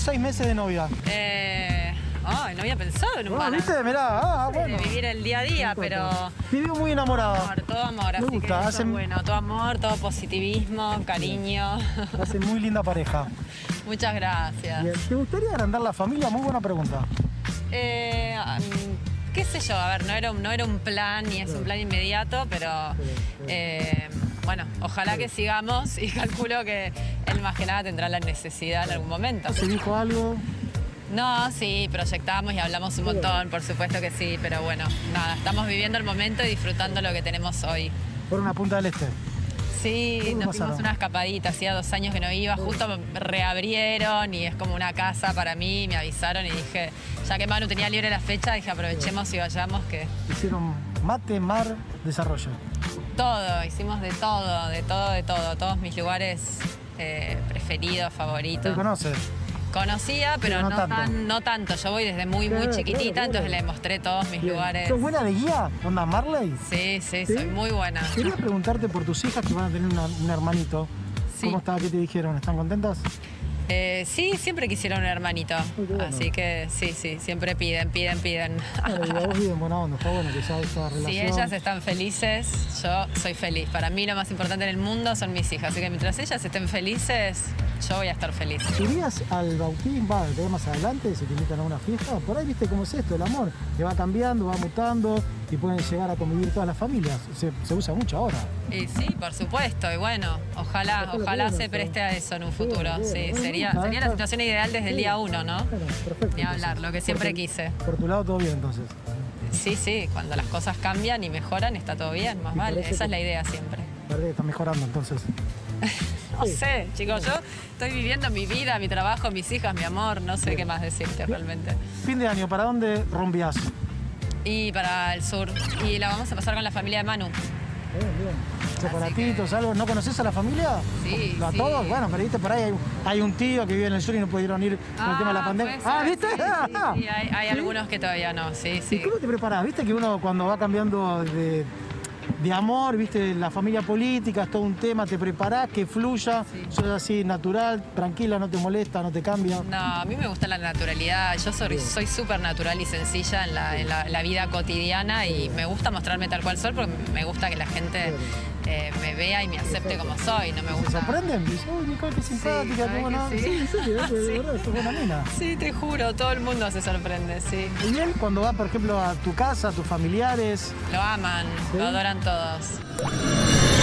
6 meses de novia? No había pensado en un balance. ¿Viste? Mirá, bueno. De vivir el día a día, pero... Vivió muy enamorada. Todo amor, Me así gusta, que eso es bueno. Todo amor, todo positivismo, cariño. Hacen muy linda pareja. Muchas gracias. Bien. ¿Te gustaría agrandar la familia? Muy buena pregunta. Qué sé yo, a ver, no era un plan ni es un plan inmediato, pero bueno, ojalá que sigamos y calculo que él más que nada tendrá la necesidad en algún momento. ¿Se dijo algo? No, sí, proyectamos y hablamos un montón, por supuesto que sí, pero bueno, nada, estamos viviendo el momento y disfrutando lo que tenemos hoy. Por una Punta del Este. Sí, nos dimos una escapadita, hacía 2 años que no iba, justo reabrieron y es como una casa para mí, me avisaron y dije, ya que Manu tenía libre la fecha, dije aprovechemos y vayamos que... Hicieron mate, mar, desarrollo. Todo, hicimos de todo, todos mis lugares preferidos, favoritos. ¿Te conoces? Conocía, pero no tanto. Yo voy desde muy chiquitita, entonces le mostré todos mis lugares. ¿Sos buena de guía? ¿Onda Marley? Sí, soy muy buena. Quería preguntarte por tus hijas que van a tener un hermanito. Sí. ¿Cómo está? ¿Qué te dijeron? ¿Están contentas? Sí, siempre quisieron un hermanito. Bueno. Así que sí, siempre piden. Claro, y a vos viven buena onda, está bueno que ya esta relación... Si ellas están felices, yo soy feliz. Para mí lo más importante en el mundo son mis hijas. Así que mientras ellas estén felices, yo voy a estar feliz. ¿Irías al bautismo, más adelante, si te invitan a una fiesta? Por ahí viste cómo es esto, el amor. Que va cambiando, va mutando y pueden llegar a convivir todas las familias. Se usa mucho ahora. Y sí, por supuesto. Y bueno, ojalá se preste a eso en un futuro. Sí, sería la situación ideal desde el día 1, ¿no? Claro, perfecto. Ni hablar, lo que siempre quise. Por tu lado todo bien, entonces. Sí, cuando las cosas cambian y mejoran está todo bien, más vale. Esa es la idea siempre. Parece que está mejorando, entonces. No sé, chicos, yo estoy viviendo mi vida, mi trabajo, mis hijas, mi amor, no sé qué más decirte realmente. Fin de año, ¿para dónde rumbiás? Y para el sur. Y la vamos a pasar con la familia de Manu. Bien. ¿Chocolatitos, algo? ¿No conoces a la familia? Sí, ¿A todos? Bueno, pero viste, por ahí hay un tío que vive en el sur y no pudieron ir con el tema de la pandemia. ¿Viste? Sí, hay algunos que todavía no, sí. ¿Y cómo te preparás? ¿Viste que uno cuando va cambiando de amor, viste, la familia política, es todo un tema, te preparás, que fluya, sos así natural, tranquila, no te molesta, no te cambia? No, a mí me gusta la naturalidad, yo soy súper natural y sencilla en la vida cotidiana y me gusta mostrarme tal cual soy porque me gusta que la gente me vea y me acepte como soy, no me gusta... ¿Se sorprenden? Dicen, uy, Nicole, qué simpática, qué buena. Sí, de verdad, sos buena mina. Sí, te juro, todo el mundo se sorprende, sí. ¿Y él cuando va, por ejemplo, a tu casa, a tus familiares? Lo aman, lo adoran todos.